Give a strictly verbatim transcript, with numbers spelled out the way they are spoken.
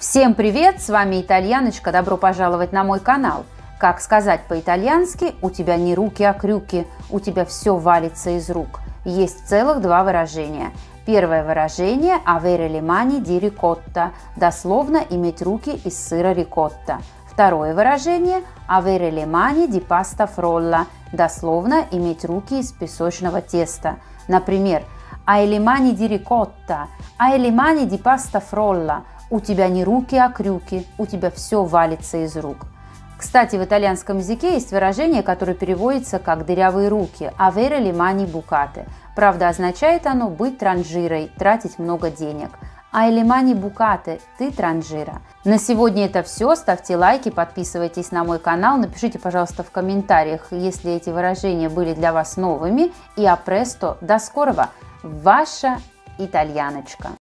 Всем привет! С вами Итальяночка. Добро пожаловать на мой канал. Как сказать по-итальянски «у тебя не руки, а крюки», «у тебя все валится из рук». Есть целых два выражения. Первое выражение «avere le mani di ricotta», дословно «иметь руки из сыра рикотта». Второе выражение «avere le mani di pasta frolla», дословно «иметь руки из песочного теста». Например, «hai le mani di ricotta», «hai le mani di pasta frolla», «у тебя не руки, а крюки», «у тебя все валится из рук». Кстати, в итальянском языке есть выражение, которое переводится как «дырявые руки» «avere le mani bucate». Правда, означает оно быть транжирой, тратить много денег. «Hai le mani bucate» – ты транжира. На сегодня это все. Ставьте лайки, подписывайтесь на мой канал. Напишите, пожалуйста, в комментариях, если эти выражения были для вас новыми. И а престо. До скорого. Ваша Итальяночка.